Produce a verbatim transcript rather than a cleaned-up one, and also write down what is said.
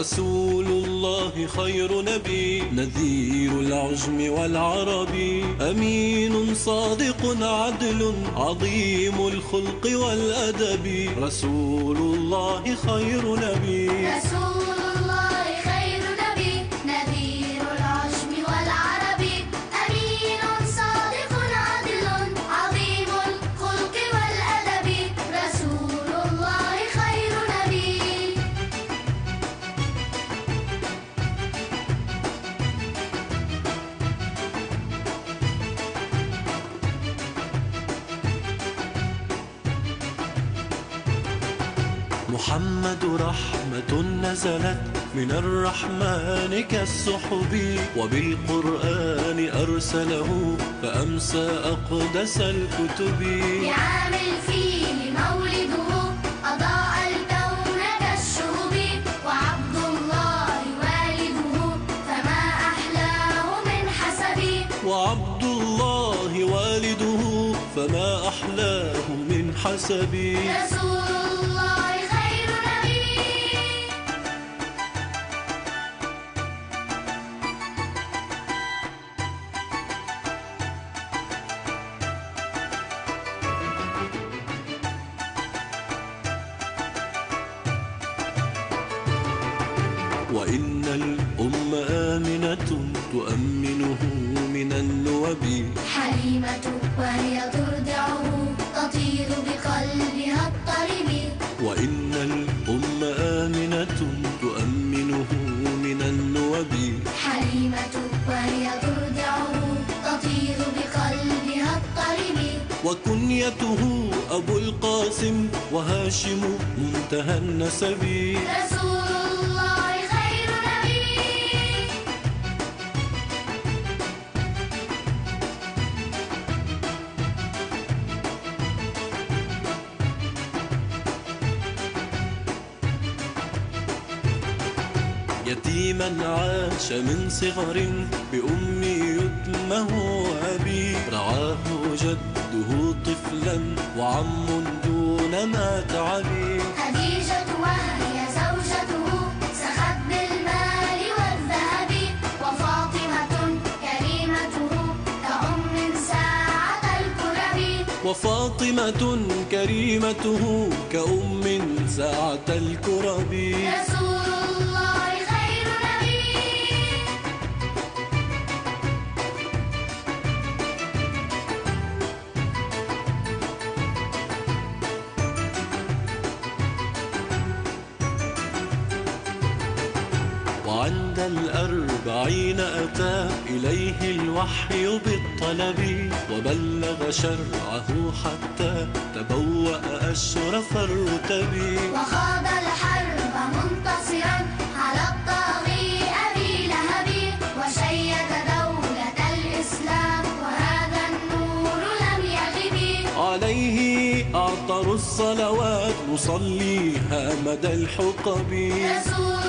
رسول الله خير نبي، نذير العجم والعرب، أمين صادق عدل عظيم الخلق والأدب. رسول الله خير نبي، رسول الله خير نبي، نذير العجم والعرب، أمين صادق عدل عظيم الخلق والأدب. رسول الله خير نبي. محمد رحمة نزلت من الرحمن كالسحب، وبالقرآن أرسله فأمسى أقدس الكتب. بعام الفيل مولده أضاء الكون كالشهب، وعبد الله والده فما أحلاه من حسبي. وعبد الله والده فما أحلاه من حسبي. رسول الله خير نبي. وإن الأم آمنة تؤمنه من النوب، حليمة وهي ترضعه تطير بقلبها الطرب. وإن الأم آمنة تؤمنه من النوب، حليمة وهي ترضعه تطير بقلبها الطرب. وكنيته أبو القاسم وهاشم منتهى النسب. رسول الله خير نبي. يتيما عاش من صغر بأمي يتمه أبي، رعاه جده طفلا وعم دون ما تعبي. خديجة وهي زوجته سخت بالمال والذهب، وفاطمة كريمته كأم ساعة الكرب. وفاطمة كريمته كأم ساعة الكرب. رسول الله خير نبي. وعند الأربعين أتى إليه الوحي بالطلب، وبلغ شرعه حتى تبوأ أشرف الرتب. وخاض الحرب منتصرا على الطاغي أبي لهب، وشيد دولة الإسلام وهذا النور لم يغب. عليه أعطر الصلوات نصليها مدى الحقب. رسول